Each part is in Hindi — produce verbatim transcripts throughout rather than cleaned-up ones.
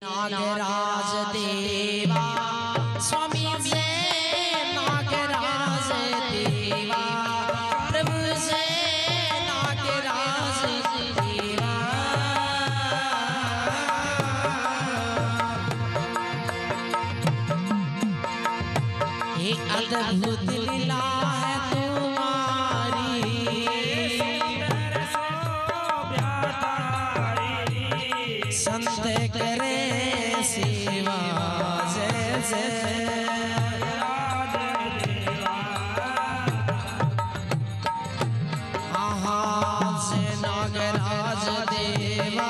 नागराज देवा स्वामी से नागराज देवा प्रभु से नागराज देवा ये अद्भुत लीला है तुम्हारी संत करे सेवा जय जय आहा से नागराज देवा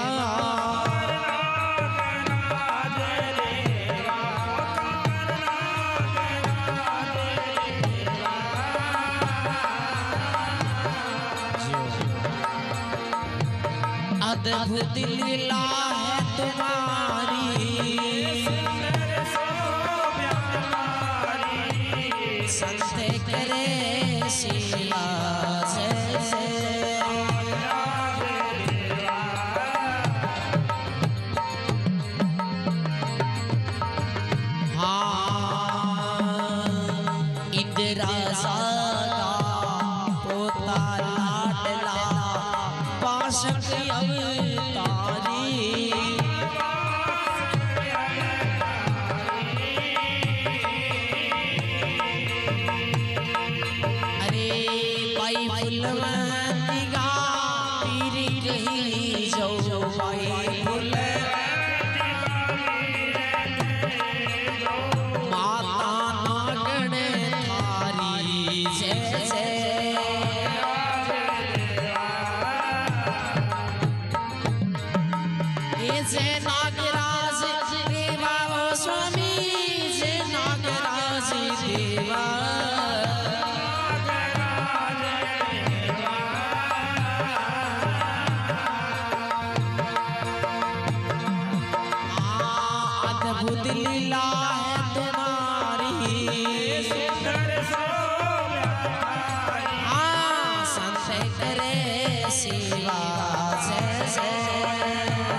अद्भुत लीला है तुम्हारी संत करे सेवा जय जय हाँ इंदिरा सागा पोता लाडला पाशक अवतारी अरे भाई फुलवती गा पीरी रही जो भाई फुल माता नागण थारी जय जय जय नागराज देवा ओ स्वामी जय नागराज देवा अद्भुत लीला है तुम्हारी हाँ संत करे सेवा जय जय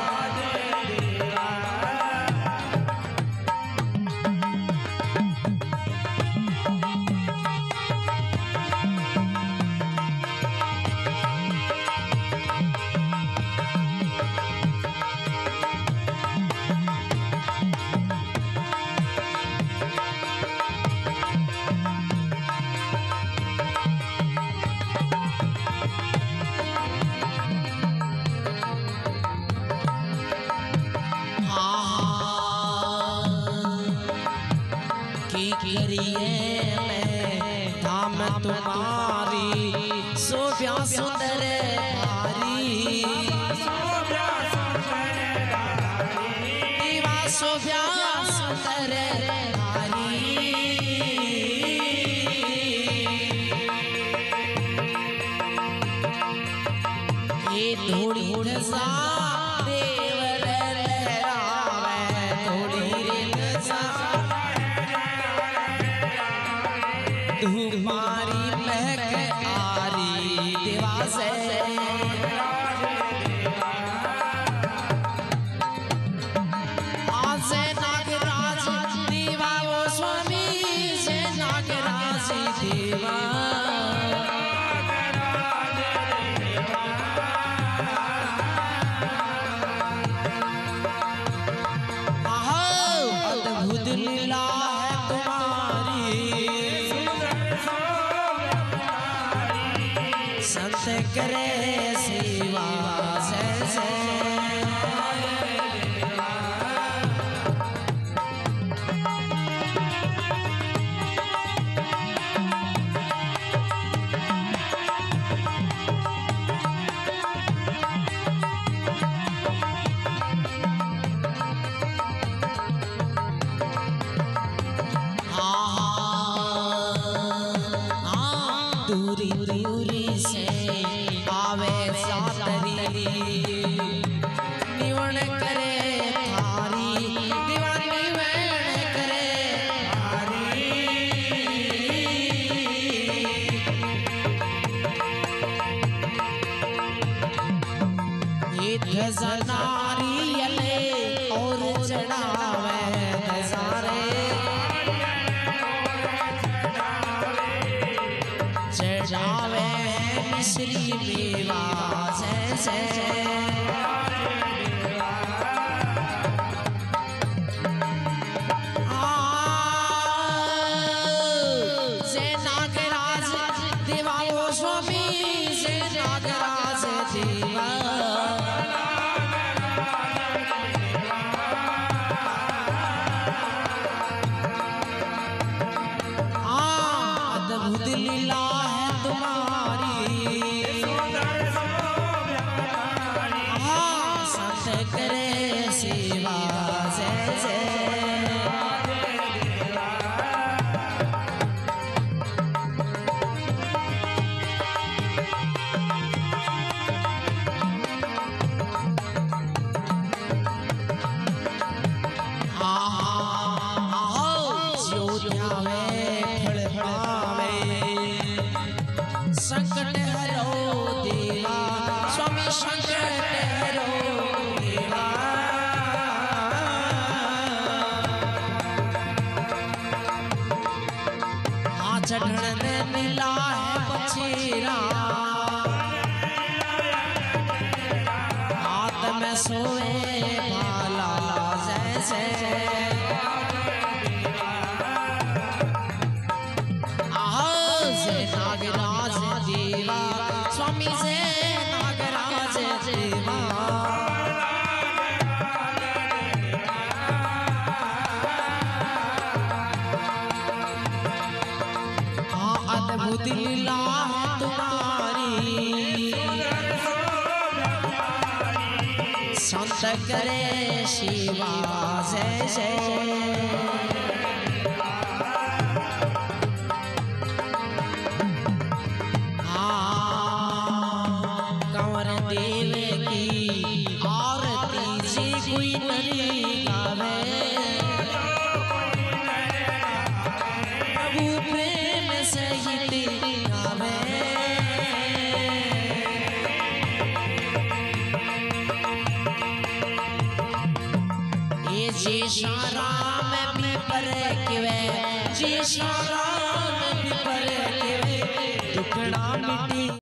करिए मैं धाम तुम्हारी सोभ्या सुंदर भारी देवा सोभ्या सुंदर भारी ये थोड़ी नशा देवर लहरावे थोड़ी नशा तुम्हारी महक आरी देवा से आज से नागराज देवा वो स्वामी से नागराज देवा अद्भुत लीला है तुम्हारी संत करे सेवा जय जय दूरी दूरी से चढ़ावे नजारे चढ़ावे मिश्री मेवा जय जय लीला है तुम्हारी हाँ संत करे सेवा जय जय संकट हरो देवा स्वामी संकट हरो देवा हाँ चढ़न मिला है बछेरा हाथ में सोए भाला जय जय नागराज देवा स्वामी से नागराज देवा हाँ अद्भुत लीला है तुम्हारी संत करे शिवा जय जय देव की आरती जी कोई नरी गावे प्रभु प्रेम सहित गावे ये जी राम भी पर किवे जी राम भी पर किवे टुकड़ा मिटी